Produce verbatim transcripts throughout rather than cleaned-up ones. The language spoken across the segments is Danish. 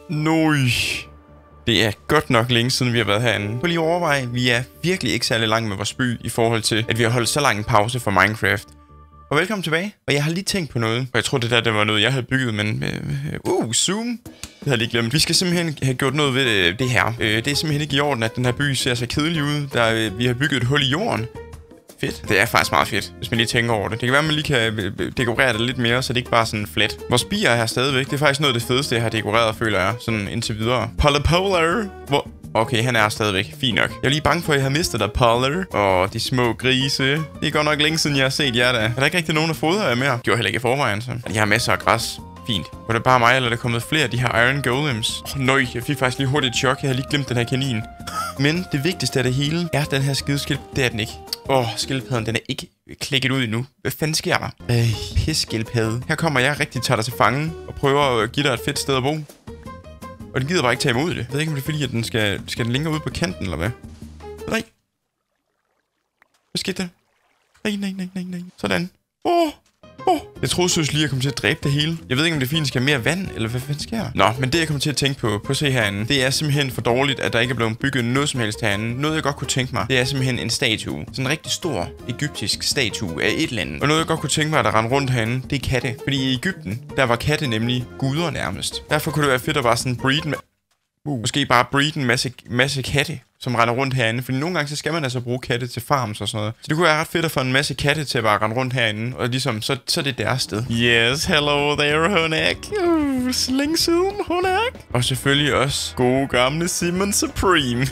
Nøj. Det er godt nok længe siden, vi har været herinde. Prøv lige at overveje, vi er virkelig ikke særlig langt med vores by i forhold til, at vi har holdt så lang en pause for Minecraft. Og velkommen tilbage. Og jeg har lige tænkt på noget. Og jeg tror, det der det var noget, jeg havde bygget, men... Uh, zoom. Det havde jeg lige glemt. Vi skal simpelthen have gjort noget ved øh, det her. Øh, det er simpelthen ikke i orden, at den her by ser så kedelig ud. Der, øh, vi har bygget et hul i jorden. Fedt. Det er faktisk meget fedt, hvis man lige tænker over det. Det kan være, at man lige kan dekorere det lidt mere, så det ikke bare er sådan flat. Vores bier er her stadigvæk. Det er faktisk noget af det fedeste, jeg har dekoreret, føler jeg. Sådan indtil videre. Polypolar. Hvor... Okay, han er stadigvæk. Fint nok. Jeg er lige bange for, at jeg har mistet dig, Polar. Åh, de små grise. Det er godt nok længe siden, jeg har set jer da. Er der ikke rigtig nogen, der fodrer jer mere? Gjorde heller ikke i forvejen, så. Jeg har masser af græs. Fint. Var det bare mig, eller er der kommet flere af de her Iron Golems? Oh, nøj, jeg fik faktisk lige hurtigt et chok. Jeg havde lige glemt den her kanin. Men det vigtigste af det hele er den her skide skildpadde. Det er den ikke. Åh, oh, skildpadden, den er ikke klikket ud endnu. Hvad fanden sker der? Øh, pis skildpadde. Her kommer jeg rigtig tager dig til fange og prøver at give dig et fedt sted at bo. Og den gider bare ikke tage imod det. Jeg ved ikke, om det er fordi, at den skal, skal den længere ud på kanten, eller hvad? Nej. Hvad skete der? Nej, nej, nej, nej, nej. Sådan. Åh. Oh. Oh. Jeg troede så lige, at jeg kom til at dræbe det hele. Jeg ved ikke, om det er fordi, den skal have mere vand, eller hvad fanden sker der? Nå, men det jeg kommer til at tænke på, på at se herinde, det er simpelthen for dårligt, at der ikke er blevet bygget noget som helst herinde. Noget jeg godt kunne tænke mig, det er simpelthen en statue. Sådan en rigtig stor egyptisk statue af et eller andet. Og noget jeg godt kunne tænke mig, at der render rundt herinde, det er katte. Fordi i Egypten, der var katte nemlig guder nærmest. Derfor kunne det være fedt at bare sådan breed med... Uh. Måske bare breed en masse, masse katte, som render rundt herinde. Fordi nogle gange, så skal man altså bruge katte til farms og sådan noget. Så det kunne være ret fedt at få en masse katte til at bare rende rundt herinde. Og ligesom, så, så er det deres sted. Yes, hello there, Honak. Uh, så længe siden, Honak. Og selvfølgelig også gode gamle Simon Supreme.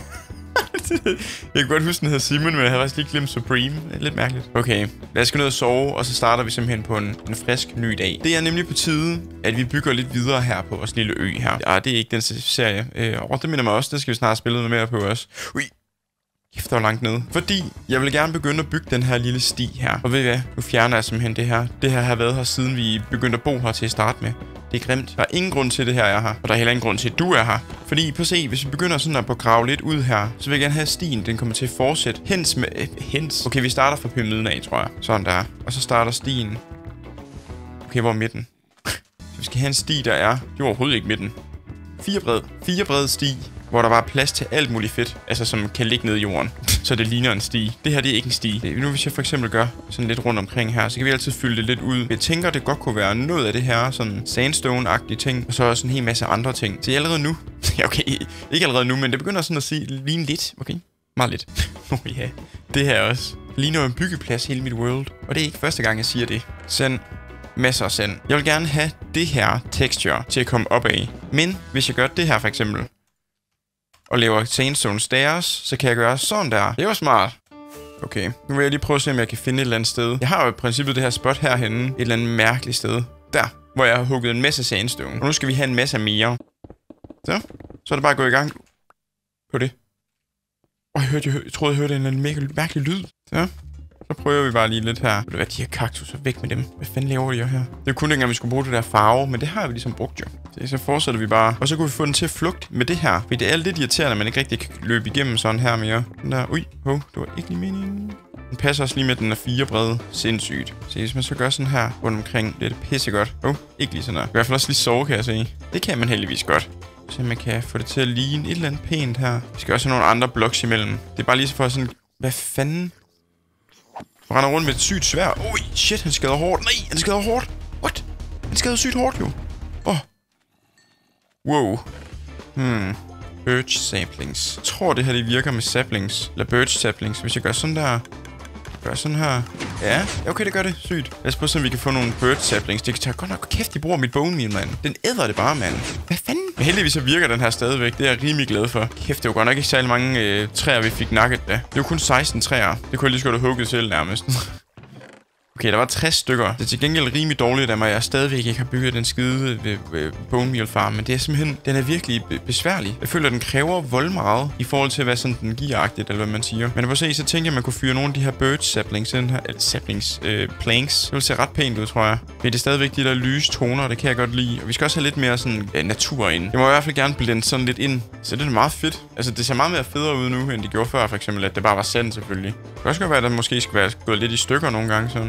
Jeg kan godt huske, den hedder Simon, men jeg havde faktisk lige glemt Supreme. Det er lidt mærkeligt. Okay, lad os gå ned og sove, og så starter vi simpelthen på en, en frisk ny dag. Det er nemlig på tide, at vi bygger lidt videre her på vores lille ø her. Ja, det er ikke den serie. Øh, og det minder mig også, det skal vi snart spille noget mere på også. Ui. Kæft, der var langt nede. Fordi jeg vil gerne begynde at bygge den her lille sti her. Og ved I hvad? Nu fjerner jeg simpelthen det her. Det her har været her, siden vi begyndte at bo her til at starte med. Det er grimt. Der er ingen grund til det her er her. Og der er heller ingen grund til, at du er her. Fordi, på se, hvis vi begynder sådan at grave lidt ud her, så vil jeg gerne have stien. Den kommer til at fortsætte. Hens med... Øh, hens. Okay, vi starter fra pyramiden af, tror jeg. Sådan der. Og så starter stien. Okay, hvor er midten? Så vi skal have en sti, der er... Det er overhovedet ikke midten. Fire bred. Fire bred sti. Hvor der var plads til alt muligt fedt, altså som kan ligge nede i jorden, så det ligner en sti. Det her, det er ikke en sti. Nu hvis jeg for eksempel gør sådan lidt rundt omkring her, så kan vi altid fylde det lidt ud. Jeg tænker, det godt kunne være noget af det her, sådan sandstone-agtige ting, og så også en hel masse andre ting. Så allerede nu, ja okay, ikke allerede nu, men det begynder sådan at sige, ligne lidt, okay? Meget lidt. Oh ja, det her også. Ligner en byggeplads hele mit world, og det er ikke første gang, jeg siger det. Sand. Masser af sand. Jeg vil gerne have det her texture til at komme op af. Men hvis jeg gør det her for eksempel, og laver sandstone stairs, så kan jeg gøre sådan der. Det var smart. Okay, nu vil jeg lige prøve at se, om jeg kan finde et eller andet sted. Jeg har jo i princippet det her spot herhenne. Et eller andet mærkeligt sted. Der, hvor jeg har hugget en masse sandstone. Og nu skal vi have en masse mere. Så, så er det bare at gå i gang. På det. Åh, jeg, hørte, jeg, hørte, jeg troede, jeg hørte en eller anden mega mærkelig lyd. Så. Så prøver vi bare lige lidt her. Ved du hvad, de her kaktusser, væk med dem. Hvad fanden laver de her? Det er kun dengang, vi skulle bruge det der farve, men det har vi ligesom brugt jo. Så, så fortsætter vi bare. Og så kunne vi få den til at flugte med det her. Fordi det er lidt irriterende, at man ikke rigtig kan løbe igennem sådan her mere. Den der, ui, hov, det var ikke lige meningen. Den passer også lige med, den er fire brede. Sindssygt. Så hvis man så gør sådan her rundt omkring, det er det pissegodt. Åh, oh, ikke lige sådan her. I hvert fald også lige sove, kan jeg se. Det kan man heldigvis godt. Så man kan få det til at ligne et eller andet pænt her. Vi skal også have nogle andre bloks imellem. Det er bare lige så for sådan, hvad fanden? Han render rundt med et sygt sværd. Ui, shit, han skader hårdt. Nej, han skader hårdt. What? Han skader sygt hårdt, jo. Åh. Oh. Wow. Hmm. Birch saplings. Jeg tror, det her det virker med saplings. Eller birch saplings. Hvis jeg gør sådan der. Gør sådan her. Ja, okay, det gør det. Sygt. Lad os prøve, så vi kan få nogle birch saplings. Det kan tage godt nok kæft, de bruger mit bone meal, mand. Den æder det bare, mand. Hvad fanden? Men heldigvis så virker den her stadigvæk. Det er jeg rimelig glad for. Kæft, det var godt nok ikke særlig mange øh, træer, vi fik nakket da. Det var kun seksten træer. Det kunne jeg lige så godt have hugget selv nærmest. Okay, der var tres stykker. Det er til gengæld rimelig dårligt af mig, at jeg stadigvæk ikke har bygget den skide øh, øh, bone meal farm. Men det er simpelthen, den er virkelig besværlig. Jeg føler, at den kræver vold meget i forhold til, hvad sådan den giver-agtigt, eller hvad man siger. Men på se, så tænker jeg, at man kunne fyre nogle af de her birch saplings, den her, eller saplings, øh, planks. Det vil se ret pænt ud, tror jeg. Men det er stadigvæk de der lyse toner, det kan jeg godt lide. Og vi skal også have lidt mere sådan øh, natur ind. Jeg må i hvert fald gerne blende sådan lidt ind. Så det er meget fedt. Altså, det ser meget mere federe ud nu, end det gjorde før, for eksempel, at det bare var sand, selvfølgelig. Det kan også godt være, at der måske skal være gået lidt i stykker nogle gange, sådan.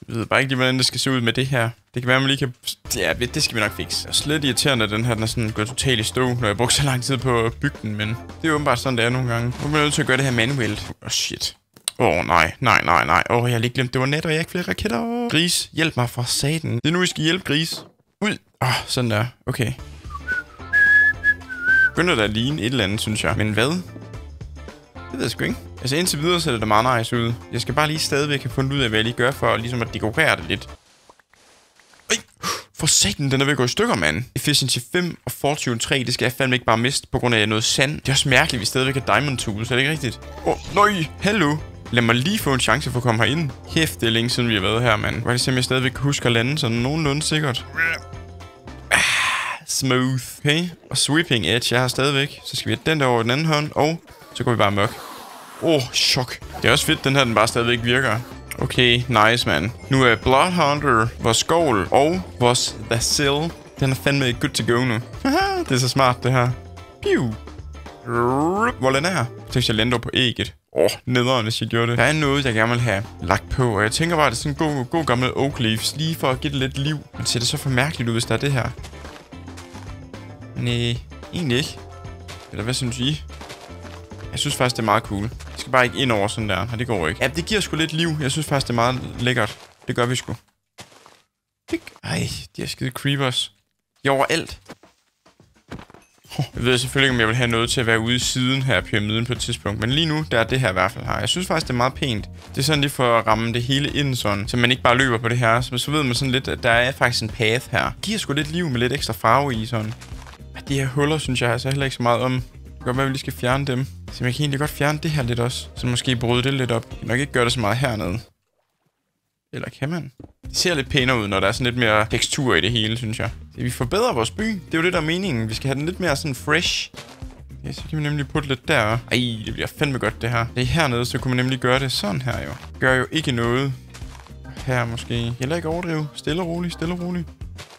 Jeg ved bare ikke lige, hvordan det skal se ud med det her. Det kan være, man lige kan... Ja, det skal vi nok fikse. Det er slet irriterende, at den her den er sådan gået totalt i stå, når jeg brugte så lang tid på at bygge den, men det er åbenbart sådan, det er nogle gange. Nu er jeg nødt til at gøre det her manuelt. Åh, oh, shit. Åh, oh, nej, nej, nej, nej. Åh, oh, jeg har lige glemt, det var net, og jeg har ikke flere raketter. Gris, hjælp mig for satan. Det er nu, I skal hjælpe Gris. Ud. Åh, oh, sådan der. Okay. Begynder der at ligne et eller andet, synes jeg. Men hvad? Det ved jeg sgu ikke. Altså indtil videre ser det da meget nice ud. Jeg skal bare lige stadigvæk have fundet ud af, hvad jeg lige gør for ligesom at dekorere det lidt. Øj, for satan, den er ved at gå i stykker, mand. Efficiency fem og Fortune tre, det skal jeg fandme ikke bare miste på grund af noget sand. Det er også mærkeligt, at vi stadigvæk har Diamond Tools, er det ikke rigtigt? Åh, oh, nøj, hallo. Lad mig lige få en chance for at komme herind. Hæft, det er længe siden vi har været her, mand. Hvor er det simpelthen, jeg stadigvæk kan huske at lande sådan nogenlunde sikkert. Ah, smooth. Okay, og Sweeping Edge, jeg har stadigvæk. Så skal vi have den der over den anden hånd, og så går vi bare mørk. Åh, oh, chok. Det er også fedt, den her den bare stadigvæk virker. Okay, nice, man. Nu er Bloodhunter, vores skål og vores Vasil. Den er fandme good to go nu. Haha, det er så smart, det her. Piu. Hvor den er her? Så hvis jeg lander på ægget. Åh, oh, nederen, hvis jeg gjorde det. Der er noget, jeg gerne vil have lagt på, og jeg tænker bare, at det er sådan en god, god gammel oak leaves, lige for at give det lidt liv. Men ser det så for mærkeligt ud, hvis der er det her? Næh, egentlig ikke. Eller hvad synes I? Jeg synes faktisk, det er meget cool. Jeg skal bare ikke ind over sådan der, og det går ikke. Ja, det giver sgu lidt liv. Jeg synes faktisk, det er meget lækkert. Det gør vi sgu. Ej, de her skide creepers. De er overalt. Jeg ved selvfølgelig ikke, om jeg vil have noget til at være ude i siden her af pyramiden på et tidspunkt. Men lige nu, der er det her i hvert fald her. Jeg synes faktisk, det er meget pænt. Det er sådan lige for at ramme det hele ind sådan, så man ikke bare løber på det her. Så, så ved man sådan lidt, at der er faktisk en path her. Det giver sgu lidt liv med lidt ekstra farve i sådan. De her huller, synes jeg altså heller ikke så meget om. Det kan godt være, at vi lige skal fjerne dem. Så jeg kan egentlig godt fjerne det her lidt også. Så måske bryde det lidt op. Jeg kan nok ikke gøre det så meget hernede. Eller kan man? Det ser lidt pænere ud, når der er sådan lidt mere tekstur i det hele, synes jeg. Så vi forbedrer vores by. Det er jo det, der er meningen. Vi skal have den lidt mere sådan fresh. Ja, så kan vi nemlig putte lidt der. Ej, det bliver fandme godt, det her. Det er hernede, så kunne man nemlig gøre det sådan her, jo. Gør jo ikke noget. Her måske. Heller ikke overdrive. Stille og roligt, stille og roligt.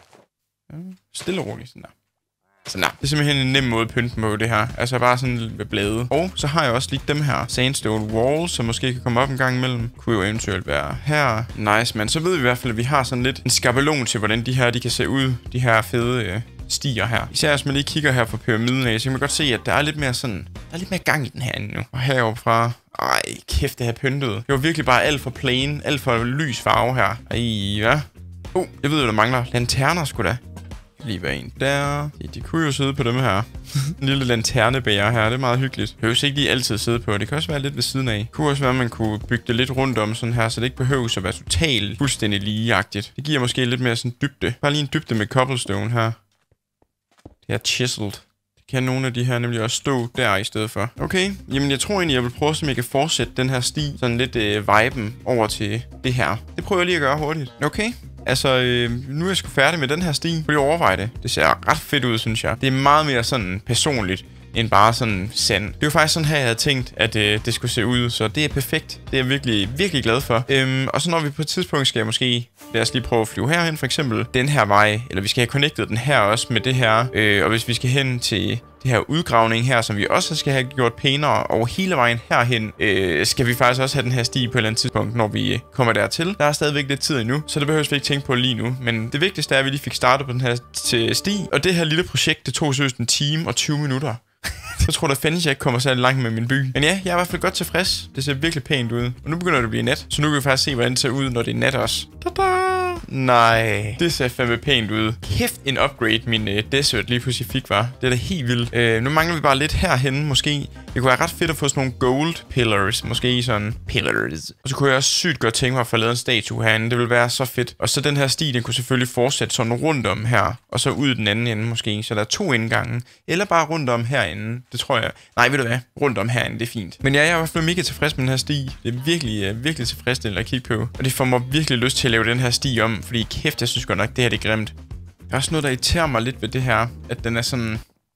Ja, stille og roligt, sådan der. Så nej, det er simpelthen en nem måde at pynte på det her. Altså bare sådan med blade. Og så har jeg også lige dem her sandstone walls, som måske kan komme op en gang imellem. Kunne jo eventuelt være her. Nice, man. Så ved vi i hvert fald, at vi har sådan lidt en skabelon til, hvordan de her de kan se ud. De her fede øh, stier her. Især hvis man lige kigger her på pyramiden af, så kan man godt se, at der er lidt mere sådan... Der er lidt mere gang i den her nu. Og heroppe fra... Ej, kæft, det her pyntet. Det var virkelig bare alt for plain. Alt for lys farve her. Ej, ja. Oh, jeg ved jo, der mangler lanterner, sgu da. Lige være en der. De, de kunne jo sidde på dem her. En lille lanternebærer her, det er meget hyggeligt. Det behøver ikke lige altid sidde på. Det kan også være lidt ved siden af. Det kunne også være, at man kunne bygge det lidt rundt om sådan her, så det ikke behøver at være totalt fuldstændig ligeagtigt. Det giver måske lidt mere sådan dybde. Bare lige en dybde med cobblestone her. Det er chiseled. Det kan nogle af de her nemlig også stå der i stedet for. Okay, jamen jeg tror egentlig, jeg vil prøve, så jeg kan fortsætte den her sti, sådan lidt øh, viben over til det her. Det prøver jeg lige at gøre hurtigt. Okay. Altså, øh, nu er jeg sgu færdig med den her sti. Prøv lige at overveje det. Det ser ret fedt ud, synes jeg. Det er meget mere sådan personligt, end bare sådan sand. Det er jo faktisk sådan her, jeg havde tænkt, at øh, det skulle se ud. Så det er perfekt. Det er jeg virkelig, virkelig glad for. Øhm, og så når vi på et tidspunkt skal måske... Lad os lige prøve at flyve herhen, for eksempel. Den her vej. Eller vi skal have connectet den her også med det her. Øh, og hvis vi skal hen til... det her udgravning her, som vi også skal have gjort pænere over hele vejen herhen, øh, skal vi faktisk også have den her sti på et eller andet tidspunkt, når vi kommer dertil. Der er stadigvæk lidt tid endnu, så det behøver vi ikke tænke på lige nu. Men det vigtigste er, at vi lige fik startet på den her sti. Og det her lille projekt, det tog seriøst en time og tyve minutter. Jeg tror, der findes, jeg ikke kommer særlig langt med min by. Men ja, jeg er i hvert fald godt tilfreds. Det ser virkelig pænt ud. Og nu begynder det at blive nat. Så nu kan vi faktisk se, hvordan det ser ud, når det er nat også. Tada! Nej, det ser fandme pænt ud. Kæft en upgrade, min uh, desert lige pludselig fik, var. Det er da helt vildt. Uh, nu mangler vi bare lidt herhen, måske. Det kunne være ret fedt at få sådan nogle gold pillars. Måske sådan pillars. Og så kunne jeg også sygt godt tænke mig at få lavet en statue herinde. Det ville være så fedt. Og så den her sti, den kunne selvfølgelig fortsætte sådan rundt om her. Og så ud den anden ende måske. Så der er to indgange. Eller bare rundt om herinde. Det tror jeg. Nej, ved du hvad? Rundt om herinde, det er fint. Men ja, jeg er i hvert fald mega tilfreds med den her sti. Det er virkelig, uh, virkelig tilfredsstillende at kigge på. Og det får mig virkelig lyst til at lave den her sti om. Fordi kæft, jeg synes godt nok, det her det er grimt. Der er også noget, der irriterer mig lidt ved det her. At den er sådan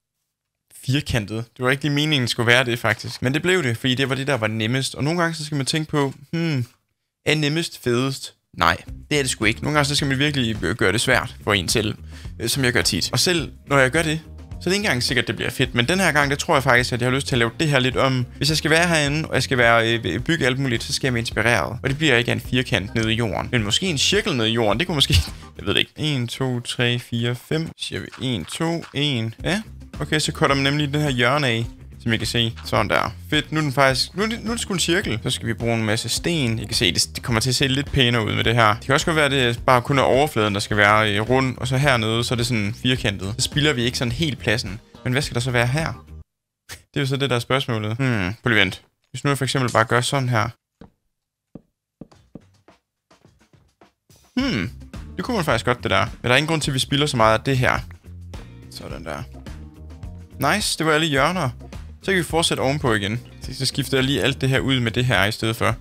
firkantet. Det var ikke lige meningen, skulle være det faktisk. Men det blev det, fordi det var det, der var nemmest. Og nogle gange, så skal man tænke på, hmm, er nemmest fedest? Nej, det er det sgu ikke. Nogle gange, så skal man virkelig gøre det svært for en selv. Som jeg gør tit. Og selv når jeg gør det, det er ikke engang sikkert, det bliver fedt. Men den her gang, der tror jeg faktisk, at jeg har lyst til at lave det her lidt om. Hvis jeg skal være herinde, og jeg skal være, øh, bygge alt muligt, så skal jeg være inspireret. Og det bliver ikke en firkant nede i jorden. Men måske en cirkel nede i jorden. Det kunne måske... Jeg ved det ikke. en, to, tre, fire, fem. Siger vi en, to, en. Ja. Okay, så cutter man nemlig den her hjørne af, som I kan se. Sådan der. Fedt. Nu er den faktisk... Nu er det, nu er det sgu en cirkel. Så skal vi bruge en masse sten. I kan se, det, det kommer til at se lidt pænere ud med det her. Det kan også godt være, at det bare kun er overfladen, der skal være øh, rund. Og så hernede, så er det sådan firkantet. Så spilder vi ikke sådan helt pladsen. Men hvad skal der så være her? Det er jo så det, der er spørgsmålet. Hmm, på lige vent. Hvis nu jeg for eksempel bare gør sådan her. Hmm, det kunne man faktisk godt, det der. Men der er ingen grund til, at vi spilder så meget af det her. Sådan der. Nice, det var alle hjørner. Så kan vi fortsætte ovenpå igen. Så skifter jeg lige alt det her ud med det her i stedet for.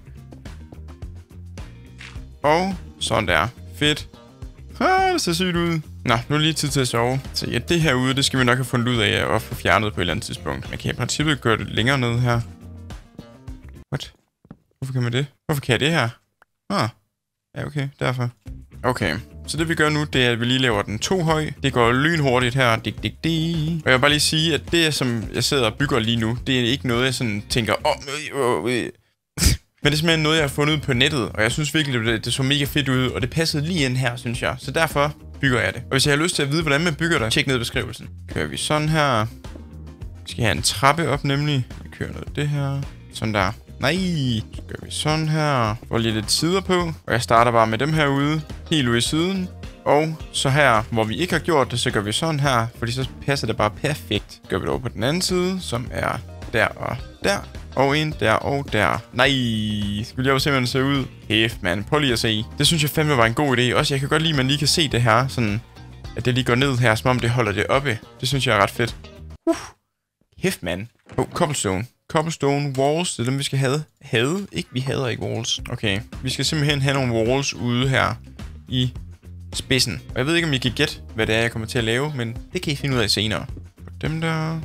Og sådan der. Fedt. Ah, det ser sygt ud. Nå, nu er det lige tid til at sove. Så ja, det her ude, det skal vi nok have fundet ud af at få fjernet på et eller andet tidspunkt. Man kan i princippet gøre det længere ned her. What? Hvorfor kan man det? Hvorfor kan jeg det her? Ah. Ja, okay. Derfor. Okay. Så det vi gør nu, det er, at vi lige laver den to høj. Det går lynhurtigt her. Dik, dik, dik. Og jeg vil bare lige sige, at det, som jeg sidder og bygger lige nu, det er ikke noget, jeg sådan tænker... Åh, øh, øh, øh. Men det er simpelthen noget, jeg har fundet på nettet. Og jeg synes virkelig, det, det så mega fedt ud. Og det passede lige ind her, synes jeg. Så derfor bygger jeg det. Og hvis jeg har lyst til at vide, hvordan man bygger det, tjek ned i beskrivelsen. Kører vi sådan her. Vi skal have en trappe op, nemlig. Vi kører noget af det her. Sådan der. Nej, så gør vi sådan her. Får lige lidt sider på. Og jeg starter bare med dem her ude. Helt ude i siden. Og så her, hvor vi ikke har gjort det, så gør vi sådan her. Fordi så passer det bare perfekt. Gør vi det over på den anden side, som er der og der. Og en der og der. Nej, skulle jeg jo simpelthen se ud. Hæft, mand. Prøv lige at se. Det synes jeg fandme var en god idé. Også jeg kan godt lide, at man lige kan se det her. Sådan, at det lige går ned her, som om det holder det oppe. Det synes jeg er ret fedt. Uh. Hæft, mand. Oh, cobblestone. Cobblestone walls, det er dem, vi skal have. Have? Ikke? Vi hader ikke walls. Okay, vi skal simpelthen have nogle walls ude her i spidsen. Og jeg ved ikke, om I kan gætte, hvad det er, jeg kommer til at lave, men det kan I finde ud af senere. Dem der.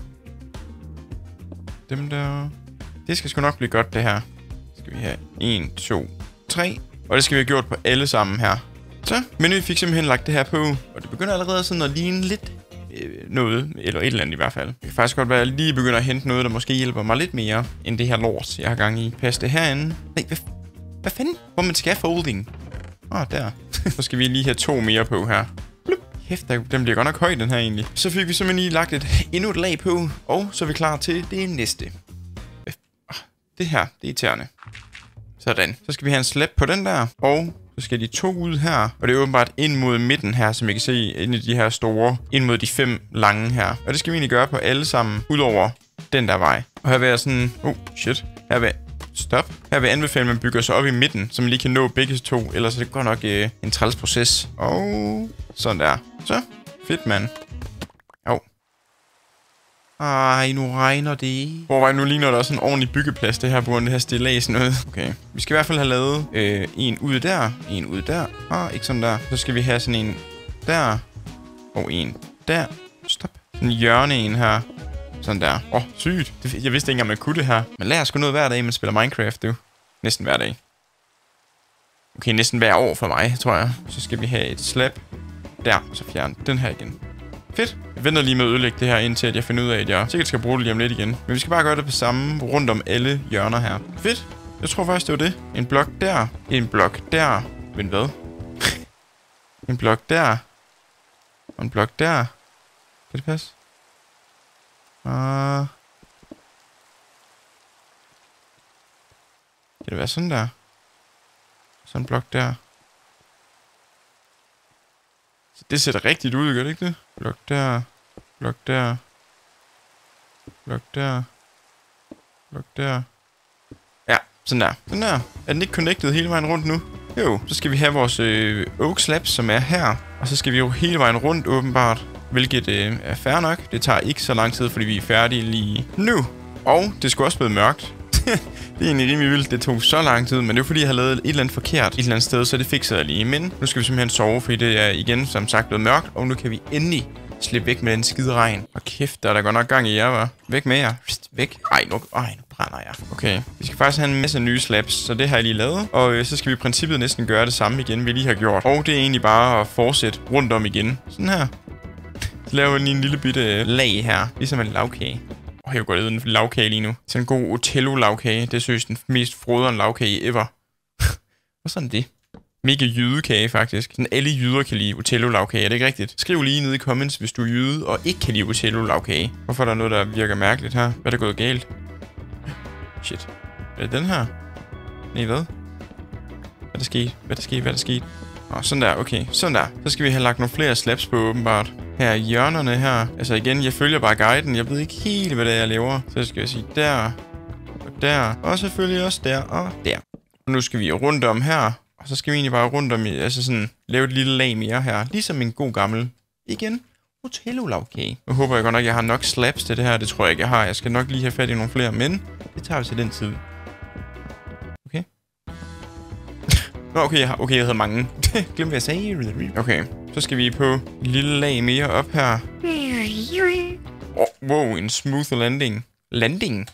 Dem der. Det skal sgu nok blive godt, det her. Så skal vi have en, to, tre. Og det skal vi have gjort på alle sammen her. Så, men vi fik simpelthen lagt det her på. Og det begynder allerede sådan at ligne lidt øh, noget. Eller et eller andet i hvert fald. Det kan faktisk godt være, at jeg lige begynder at hente noget, der måske hjælper mig lidt mere, end det her lort, jeg har gang i. Pas det herinde. Nej, hvad, hvad fanden? Hvor man skal folding? Åh, oh, der. Så skal vi lige have to mere på her. Hæft, den bliver godt nok høj, den her egentlig. Så fik vi simpelthen lige lagt et, endnu et lag på. Og så er vi klar til det næste. Det her, det er irriterende. Sådan. Så skal vi have en slab på den der. Og så skal de to ud her. Og det er åbenbart ind mod midten her, som I kan se. Ind i de her store. Ind mod de fem lange her. Og det skal vi egentlig gøre på alle sammen. Udover den der vej. Og her vil jeg sådan... Oh, shit. Her vil Stop. Her vil jeg anbefale, at man bygger sig op i midten, så man lige kan nå begge to. Ellers er det godt nok øh, en træls proces. Og sådan der. Så. Fedt, mand. Au. Ej, nu regner det. Hvorvej, nu ligner der også en ordentlig byggeplads, det her, på grund af det her stillads noget. Okay. Vi skal i hvert fald have lavet øh, en ud der, en ud der, og ikke sådan der. Så skal vi have sådan en der, og en der. Stop. Sådan en hjørne en her. Sådan der. Åh, oh, sygt. Det, jeg vidste ikke engang, man kunne det her. Man lærer sgu noget hver dag, man spiller Minecraft, du. Næsten hver dag. Okay, næsten hver år for mig, tror jeg. Så skal vi have et slab der, og så fjerne den her igen. Fedt. Jeg venter lige med at ødelægge det her, indtil at jeg finder ud af, at jeg sikkert skal bruge det lige om lidt igen. Men vi skal bare gøre det på samme rundt om alle hjørner her. Fedt. Jeg tror faktisk, det var det. En blok der. En blok der. Men hvad? En blok der. Og en blok der. Kan det passe? Ah. Kan det være sådan der? Sådan en blok der. Så det ser da rigtigt ud, gør det ikke det? Blok der. Blok der. Blok der. Blok der. Ja, sådan der. Sådan der. Er den ikke connected hele vejen rundt nu? Jo, så skal vi have vores øh, oak slabs, som er her. Og så skal vi jo hele vejen rundt, åbenbart. Hvilket øh, er fair nok. Det tager ikke så lang tid, fordi vi er færdige lige nu. Og det skulle også blive mørkt. Det er egentlig rimelig vildt, det tog så lang tid, men det er fordi, jeg har lavet et eller andet forkert et eller andet sted, så det fikser jeg lige. Men nu skal vi simpelthen sove, fordi det er igen, som sagt, blevet mørkt, og nu kan vi endelig slippe væk med den skide regn. Og kæft, der er der godt nok gang i jer, hva'? Væk med jer. Pst, væk. Ej, nu, ej, nu brænder jeg. Okay, vi skal faktisk have en masse nye slabs, så det har jeg lige lavet. Og øh, så skal vi i princippet næsten gøre det samme igen, vi lige har gjort. Og det er egentlig bare at fortsætte rundt om igen. Sådan her. Så laver vi lige en lille bitte lag her, ligesom en lavkage. Og jeg går ud en lavkage lige nu. Sådan en god Otello-lavkage. Det synes den mest froderen lavkage ever. Og sådan det. Mega jydekage, faktisk. Sådan alle jyder kan lide Otello-lavkage. Er det ikke rigtigt? Skriv lige nede i comments, hvis du er jyde og ikke kan lide Otello-lavkage. Hvorfor er der noget, der virker mærkeligt her? Hvad er der gået galt? Shit. Er det den her? Nej, hvad? Hvad er der sket? Hvad er der sket? Hvad er der sket? Åh, sådan der. Okay, sådan der. Så skal vi have lagt nogle flere slaps på, åbenbart. Her i hjørnerne her. Altså igen, jeg følger bare guiden. Jeg ved ikke helt, hvad det er, jeg laver. Så skal jeg sige der. Og der. Og selvfølgelig også der og der. Og nu skal vi rundt om her. Og så skal vi egentlig bare rundt om, altså sådan, lave et lille lag mere her. Ligesom en god gammel, igen, Otello-lavkage. Nu håber jeg godt nok, at jeg har nok slaps til det her. Det tror jeg ikke, jeg har. Jeg skal nok lige have fat i nogle flere, men det tager vi til den tid. Okay. Nå, okay, jeg har, okay, jeg havde mange. Glem, hvad jeg sagde. Okay, så skal vi på et lille lag mere op her. Oh, wow, en smooth landing. Landing?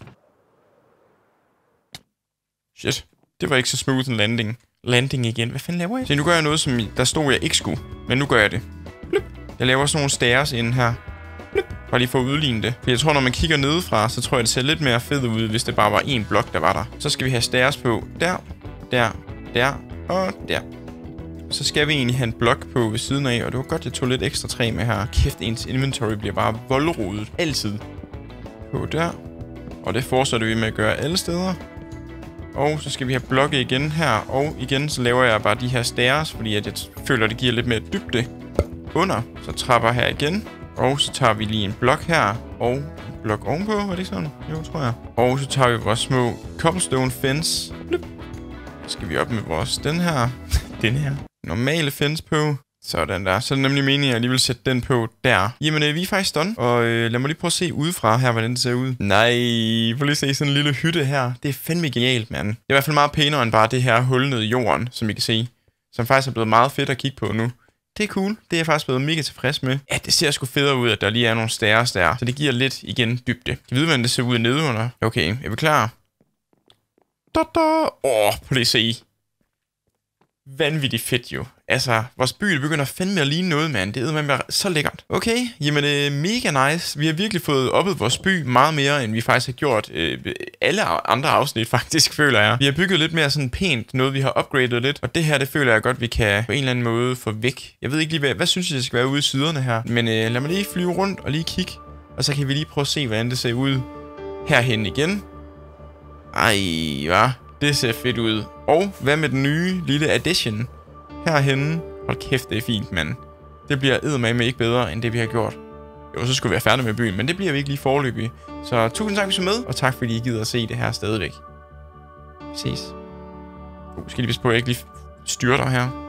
Shit, det var ikke så smooth en landing. Landing igen. Hvad fanden laver jeg? Så nu gør jeg noget, som der stod, jeg ikke skulle. Men nu gør jeg det. Blup. Jeg laver sådan nogle stairs inde her. Blup. Bare lige for at udligne det. For jeg tror, når man kigger nedefra, så tror jeg, det ser lidt mere fedt ud, hvis det bare var en blok, der var der. Så skal vi have stairs på. Der, der, der og der. Så skal vi egentlig have en blok på ved siden af. Og det var godt, jeg tog lidt ekstra træ med her. Kæft, ens inventory bliver bare voldrodet. Altid. På der. Og det fortsætter vi med at gøre alle steder. Og så skal vi have blokke igen her. Og igen, så laver jeg bare de her stairs, fordi at jeg føler, det giver lidt mere dybde under. Så trapper her igen. Og så tager vi lige en blok her. Og en blok ovenpå, er det ikke sådan? Jo, tror jeg. Og så tager vi vores små cobblestone fence. Så skal vi op med vores, den her. den her. Normale fence på. Sådan der. Så er det nemlig meningen, at jeg lige vil sætte den på der. Jamen, øh, vi er faktisk done. Og øh, lad mig lige prøve at se udefra her, hvordan det ser ud. Nej, prøv lige at se sådan en lille hytte her. Det er fandme genialt, mand. Det er i hvert fald meget pænere end bare det her hul ned i jorden, som I kan se. Som faktisk er blevet meget fedt at kigge på nu. Det er cool. Det er jeg faktisk blevet mega tilfreds med. Ja, det ser sgu federe ud, at der lige er nogle stairs der. Så det giver lidt, igen, dybde. Kan I vide, hvordan det ser ud nedenunder? Okay, er vi klar? Da da! Åh, oh, prøv lige at se. Vanvittigt fedt jo. Altså, vores by begynder fandme at ligne noget, mand. Det er med så lækkert. Okay, jamen øh, mega nice. Vi har virkelig fået oppet vores by meget mere, end vi faktisk har gjort øh, alle andre afsnit, faktisk, føler jeg. Vi har bygget lidt mere sådan pænt, noget vi har upgradet lidt. Og det her, det føler jeg godt, vi kan på en eller anden måde få væk. Jeg ved ikke lige, hvad, hvad synes jeg, det skal være ude i siderne her. Men øh, lad mig lige flyve rundt og lige kigge. Og så kan vi lige prøve at se, hvordan det ser ud herhen igen. Ej, hva? Det ser fedt ud. Og hvad med den nye lille addition herhenne? Hold kæft, det er fint, mand. Det bliver eddermame ikke bedre, end det vi har gjort. Jo, så skulle vi være færdige med byen, men det bliver vi ikke lige foreløbig. Så tusind tak, for at I så med, og tak fordi I gider at se det her stadigvæk. Vi ses. Uh, skal lige passe på, at jeg ikke lige styrter her.